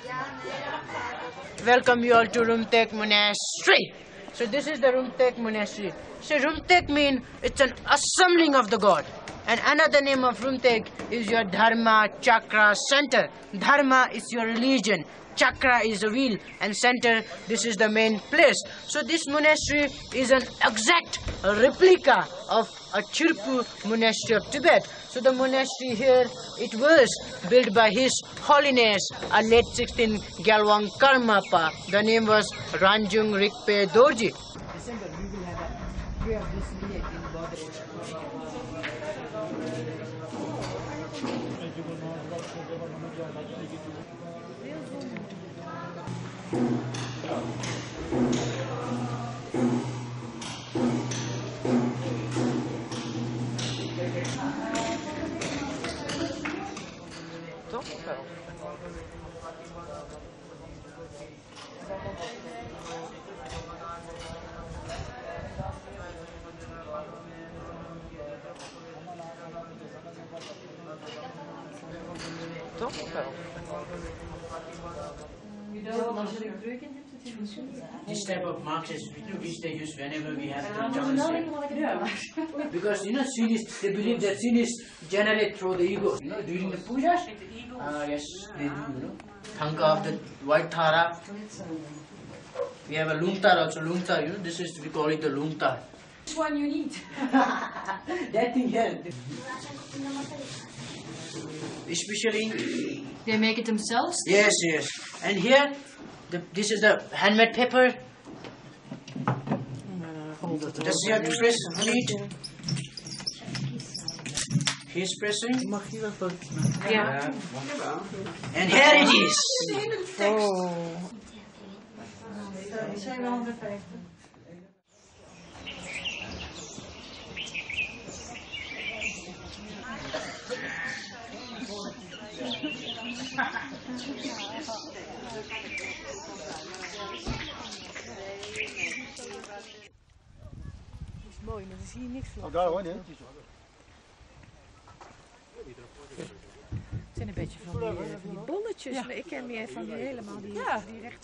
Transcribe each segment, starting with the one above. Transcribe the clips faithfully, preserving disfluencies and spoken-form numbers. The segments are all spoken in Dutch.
Welcome you all to Rumtek Monastery. So this is the Rumtek Monastery. So Rumtek means it's an assembling of the god. And another name of Rumtek is your Dharma Chakra Center. Dharma is your religion. Chakra is a wheel, and center, this is the main place. So this monastery is an exact replica of a Chirpu monastery of Tibet. So the monastery here, it was built by His Holiness, a late sixteenth Gyalwang Karmapa. The name was Ranjung Rikpe Dorji. December, we will have a tree of this lake in Bodh. This type of marks is which they use whenever we have to jump. Because you know, sin is, they believe that sin is generated through the ego. You know, during the pujas, uh, yes, they do. You know, Thanka of the white thara. We have a lungtar also. Lungtar, you know, this is we call it the lungtar. Which one you need? That thing here. Especially. They make it themselves? Yes, yes. And here, the, this is the handmade paper. Just you have to press on it. He's pressing. Yeah. And here it is. Oh. Mooi, maar dan zie je niks van. Oh, daar hoor je. Het zijn een beetje van die, uh, van die bolletjes, ja. Maar ik ken meer van die helemaal die, ja. Die recht.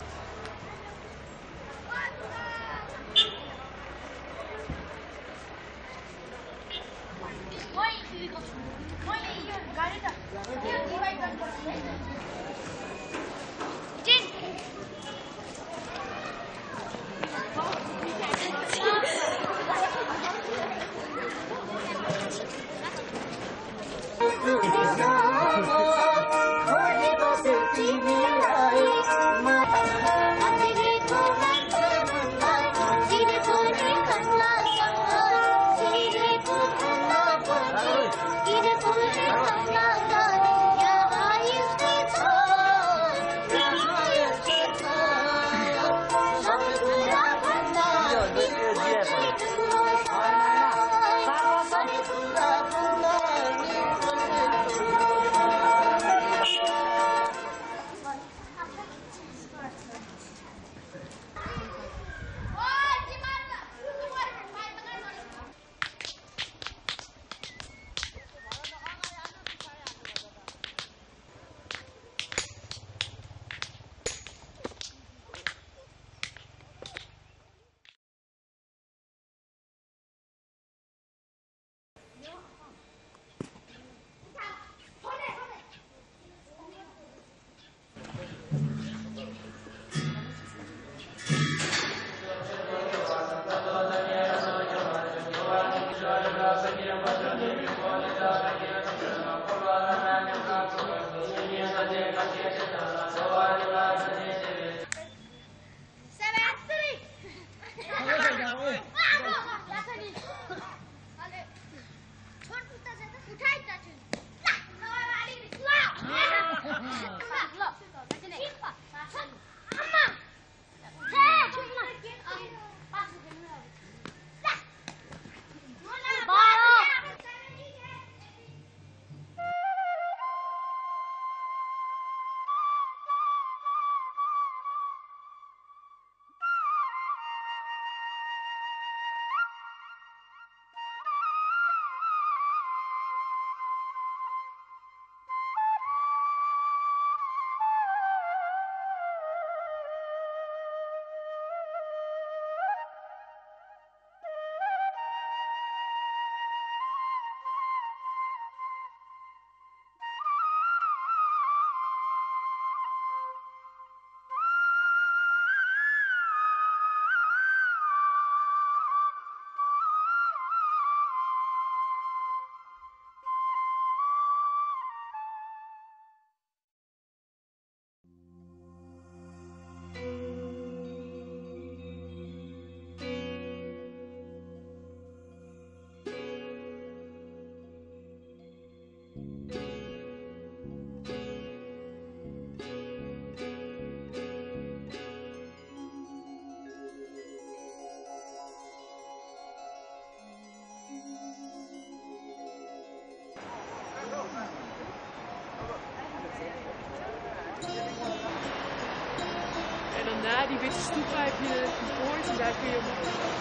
daarna die witte stoep heb je gehoord en daar kun je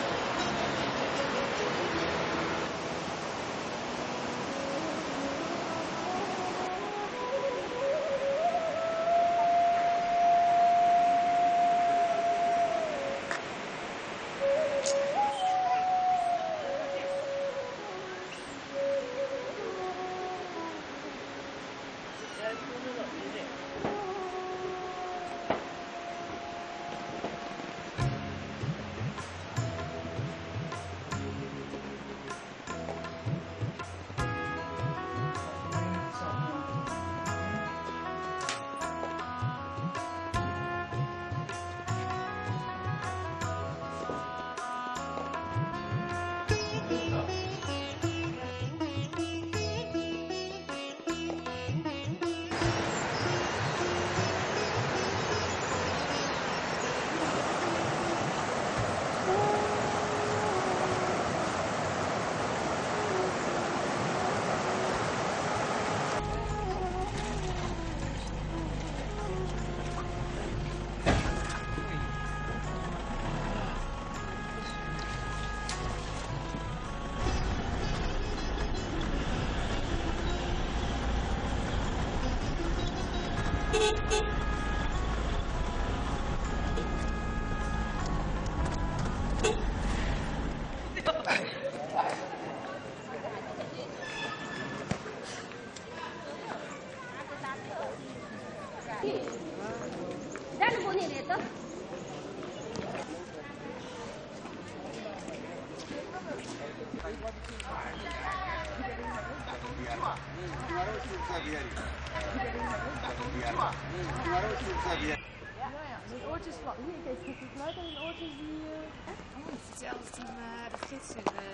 Het oortje is van. Hier, kijk, het geluid en het oortje die. Uh... Oh, hetzelfde van uh, de gids in de.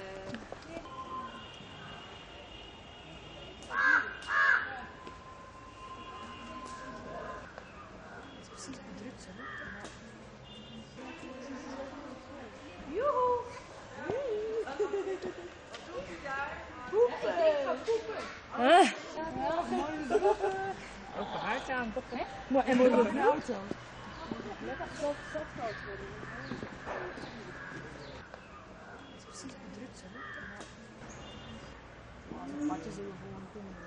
Het is precies bedrukt zo. Joehoe! Poepen! Open hart aan. Maar en moet je een auto? Lekker zo zacht worden. Het is precies bedrukt zo. Maar het is even voor een kinderen.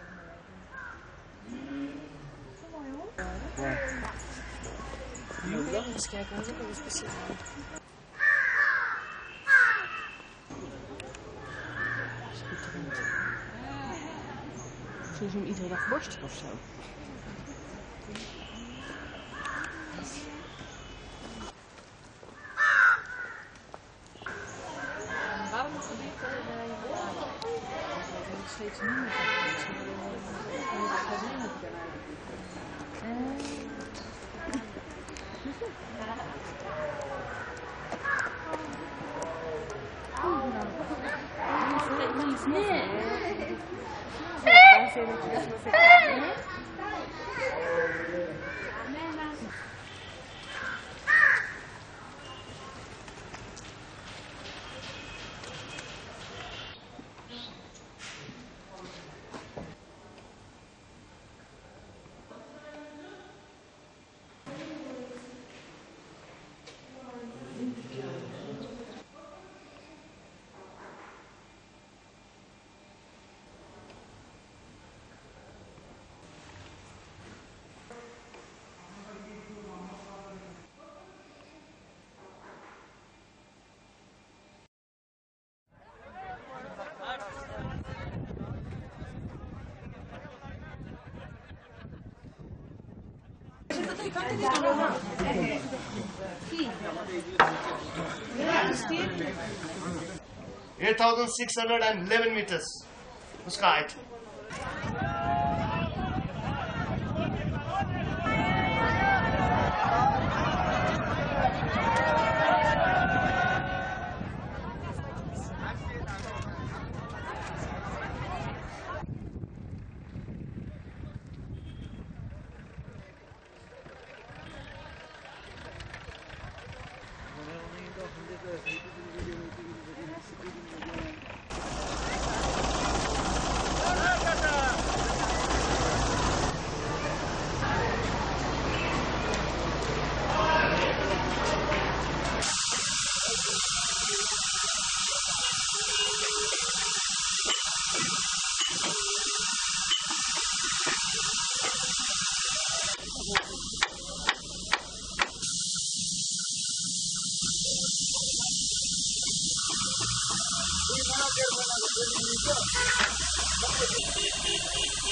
Kom maar joh. Ja. Eens kijken, wat is er speciaal? Zullen ze hem iedere dag borsten of zo? Waarom gebeurt er in je woorden? Dat is steeds minder. Nee. eight thousand six hundred eleven meters उसका height.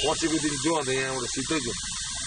बसेको दिन जाउँ अन्त यहाँबाट सिधै जाउँ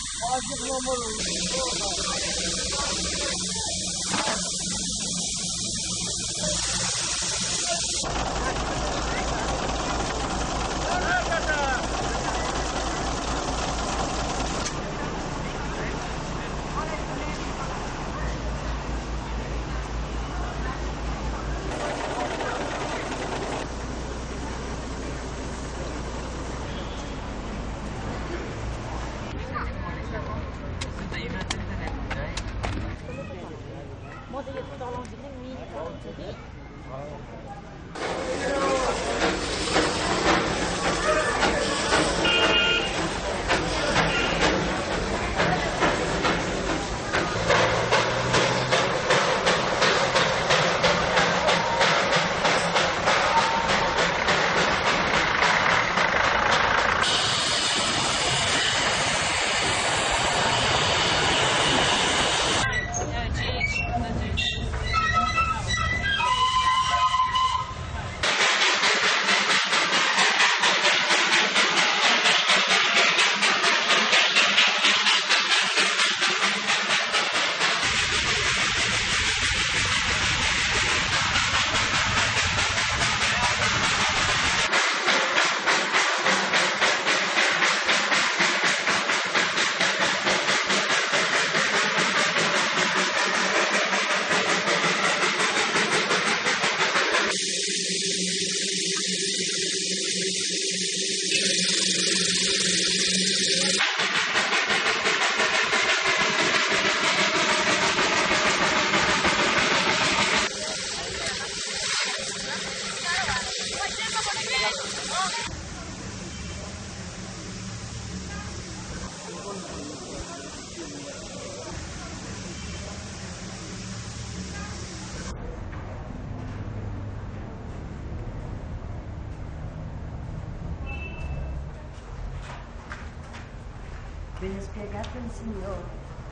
Ven a spiegate il Signore.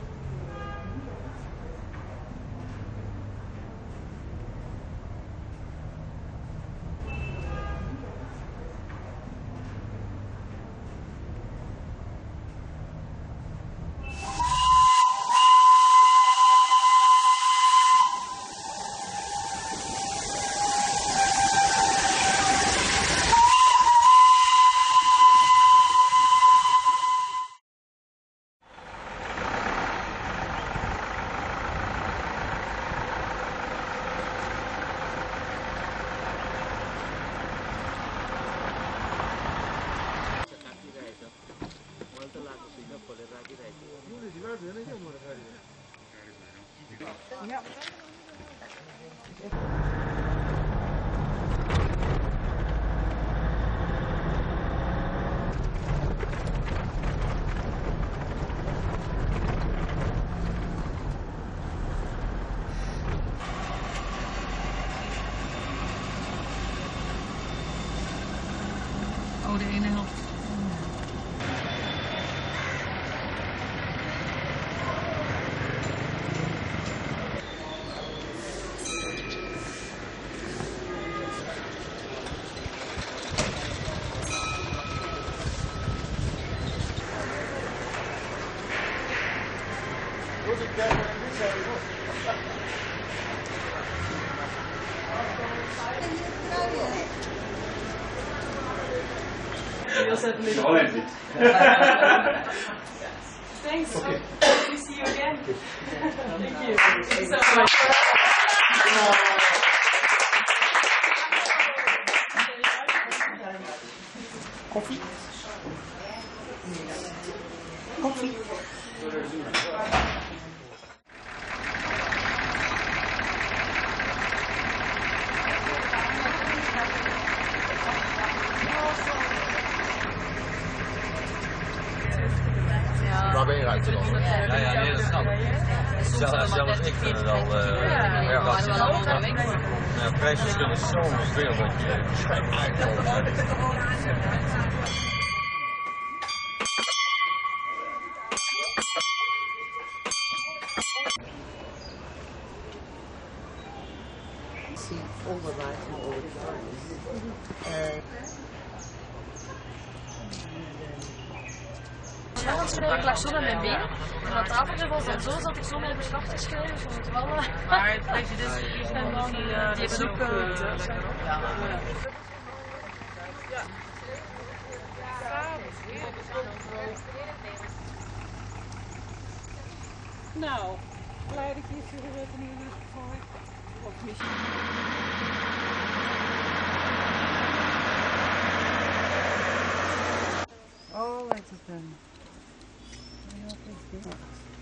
Oh, de ene helft. You'll certainly Thanks. Okay. Hope we see you again. Thank you. Thank you so much. Coffee? Coffee? Waar ben je uitgekomen? Ja, ja, nee, dat snap ik. Zelfs, zelfs ik vind het al uh, erg lastig. Ja, het prijsverschil is zo veel dat je See all the light and all the colors. Uh, beslag aan het schrijven. Ik lag zo met mijn benen. En aan tafel was en zo zat ik zo met een beslag te schrijven. Zo het wel. Maar het president is helemaal niet. Uh, Die hebben ook uh, ja. Nou, blij dat je hier even niet in gevallen. Of misschien. Oh, wat is het dan? Wat is dit?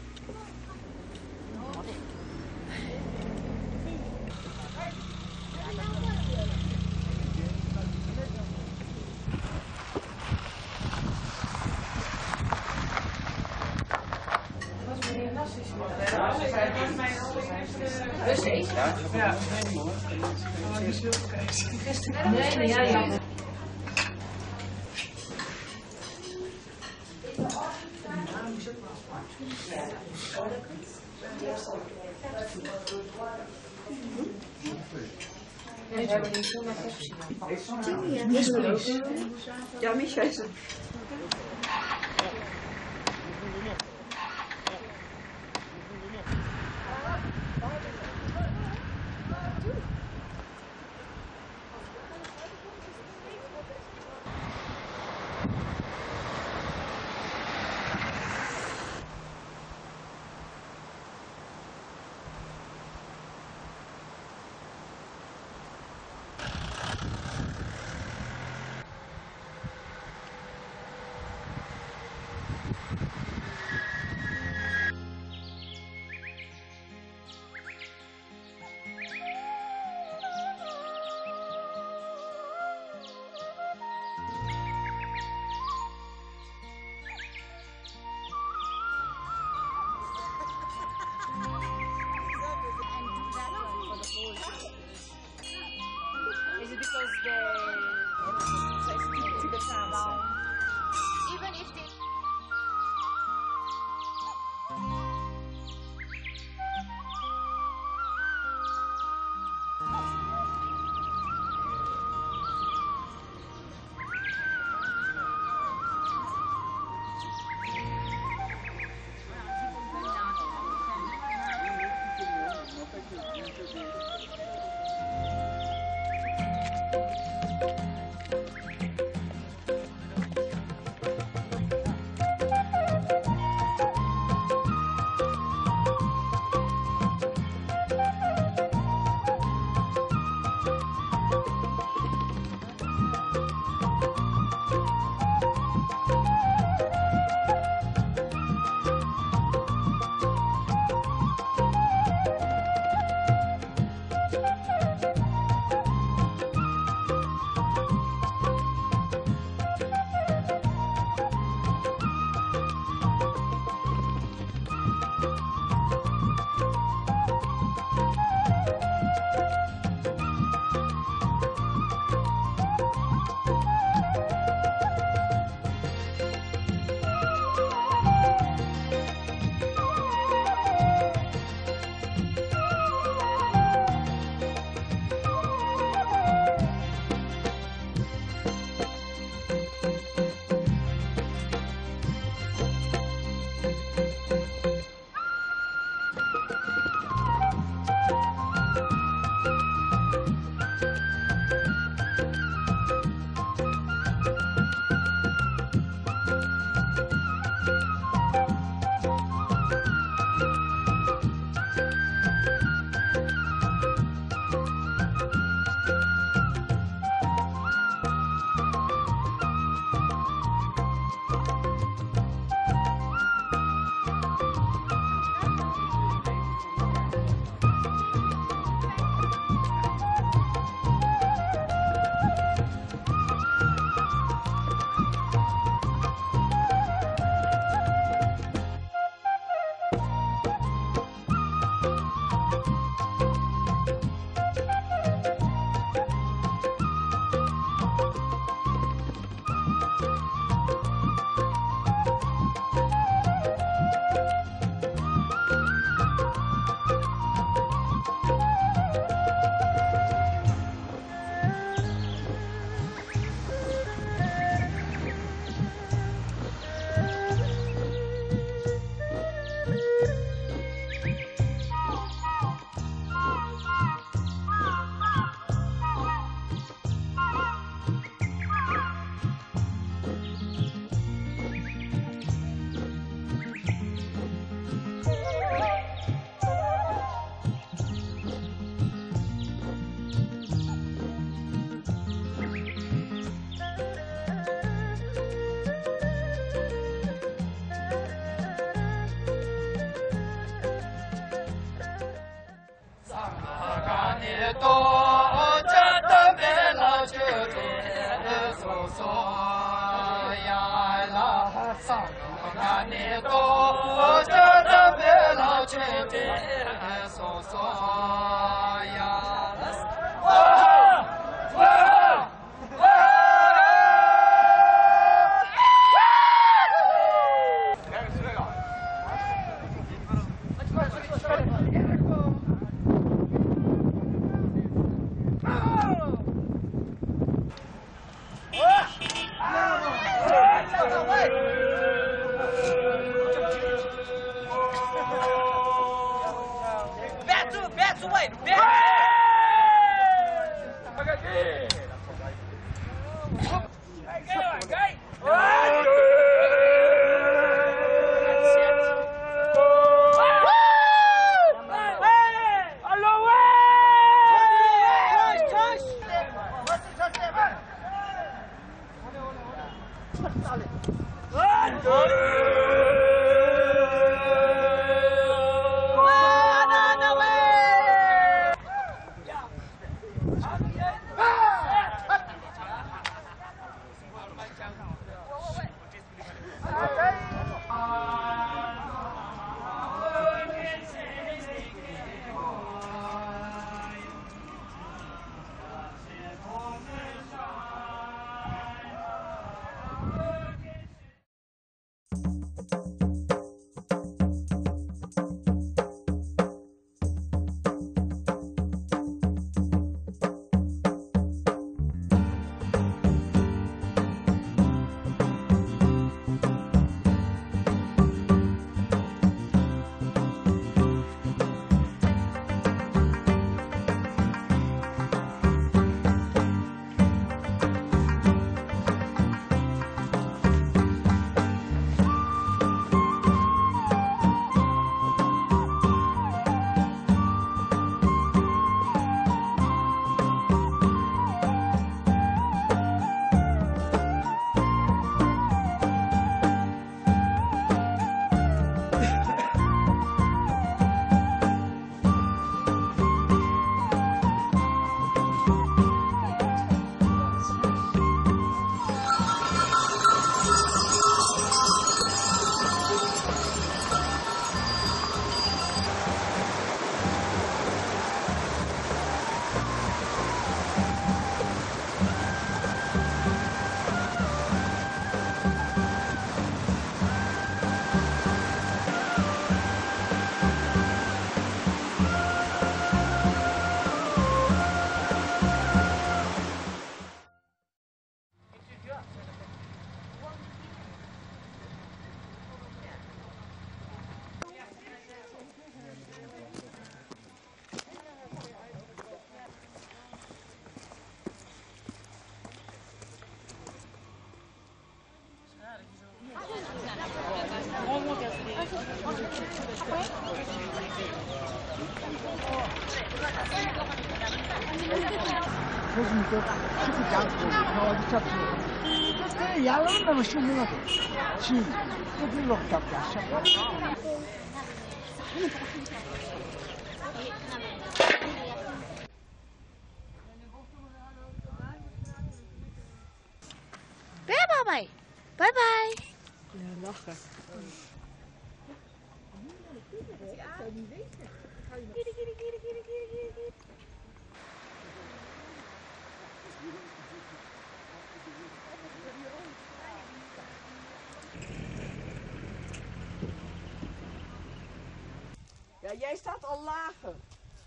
Rustig. Ja. Nee, nee, ja, ja. Ja, Micha is het. Bye bye. Bye. Ja, lachen. Ja, jij staat al lager.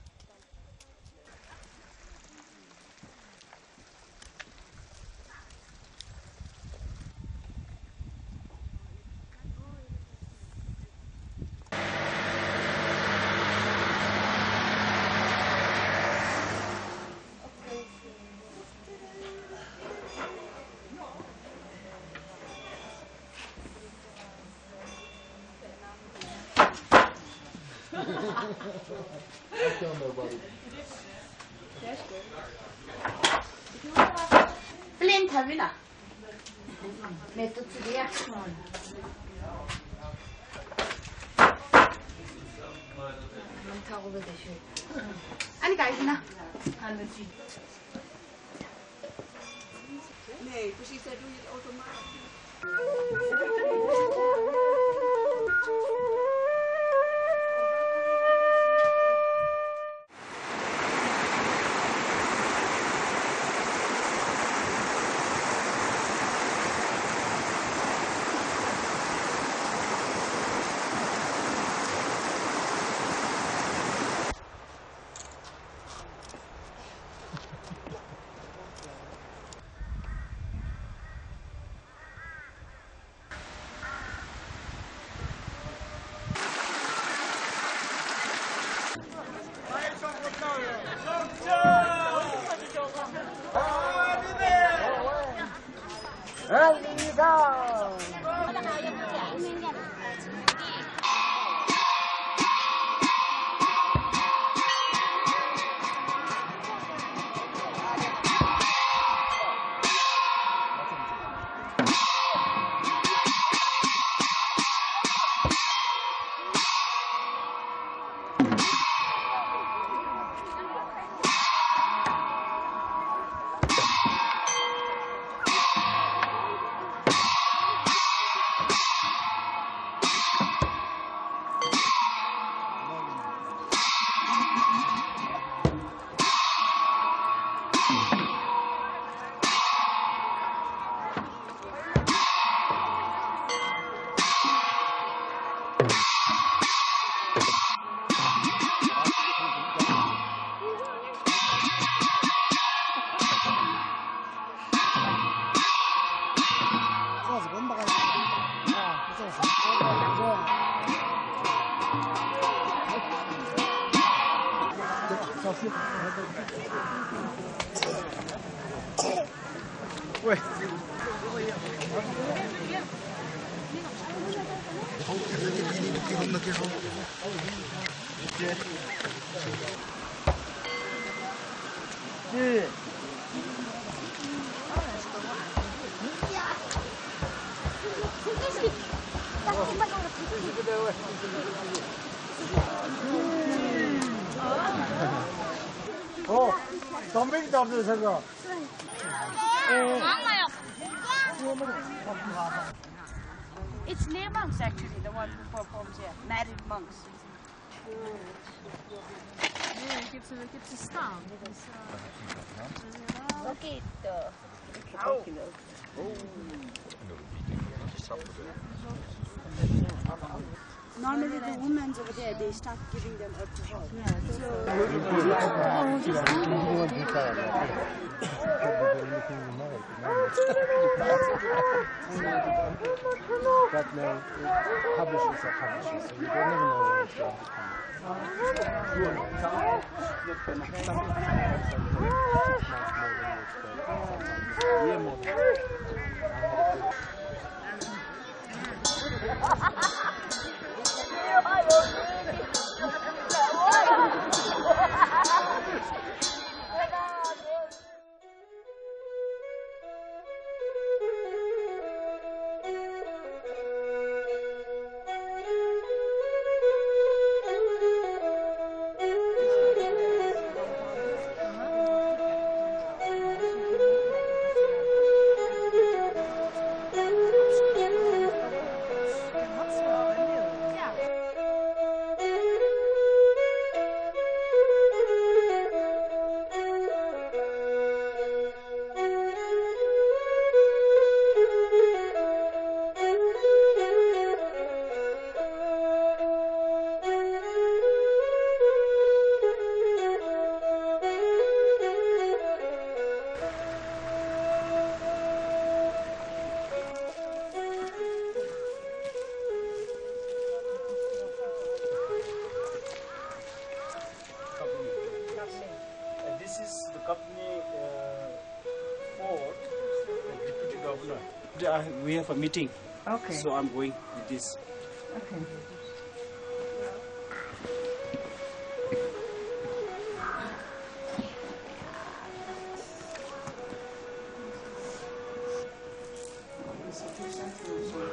Flint har vi da. Vet du til det? trouble this year. Annie, guys, now. Nee, precies, daar doe je het automatisch. 喂。是。哦，东北到这这个。 It's near monks actually, the one who performs here. Married monks. Nee, ik heb ze, ik heb ze staan. Dus, uh, Oké, de. Normally the women over there, they start giving them alcohol. But no, publishers are publishers, so you don't never know where it's going to We have a meeting. Okay. So I'm going with this. Okay.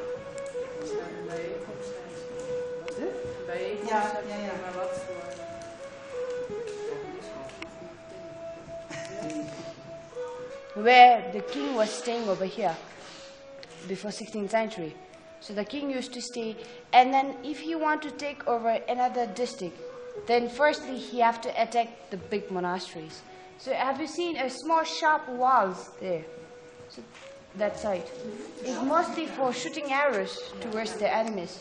Ja, ja, ja. Maar wat voor... where the king was staying over here before sixteenth century. So the king used to stay, and then if he want to take over another district, then firstly he have to attack the big monasteries. So have you seen a small sharp walls there? So that side. It's mostly for shooting arrows towards the enemies.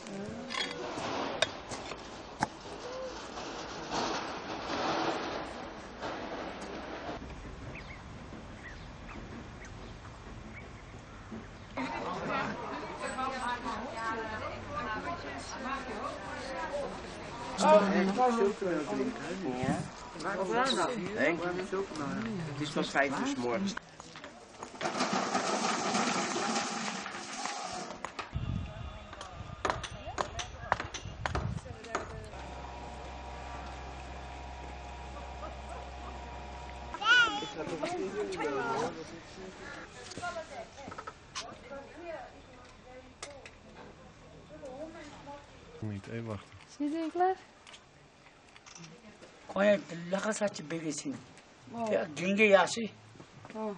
Nee? Het is pas vijf uur 's morgens. Niet, even wachten. Is iedereen klaar? Oh ja, de lachers had je bij zien. Oh. Ja, gingen ja, zie. Oh.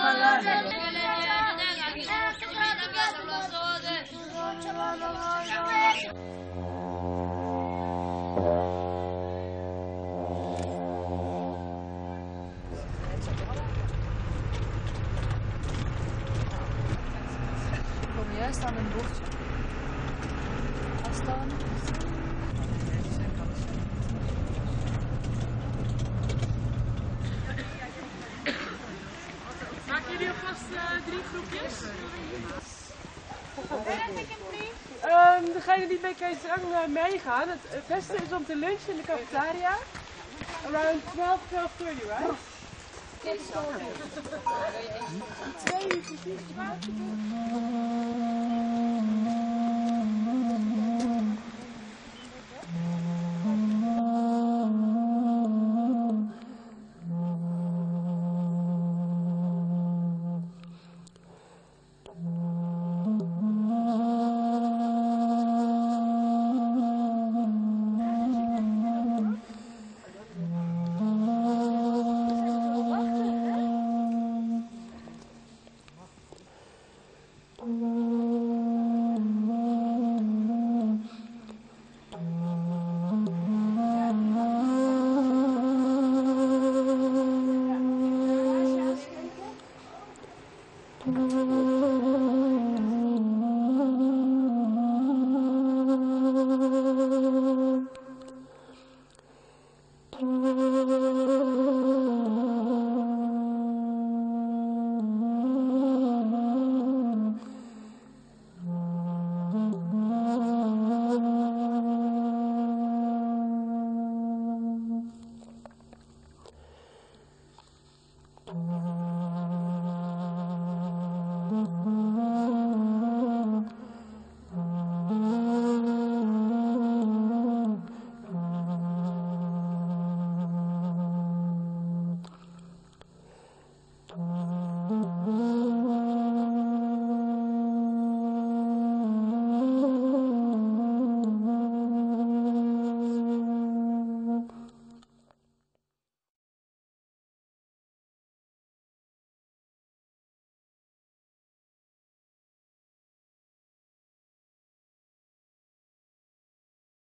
kom juist aan een bordje. Afstaan. Maken jullie alvast uh, drie groepjes? Um, degene die bij Keizerang uh, meegaan, het, het beste is om te lunchen in de cafetaria. Around twaalf, twaalf thirty, right? Twee uur precies. Oh.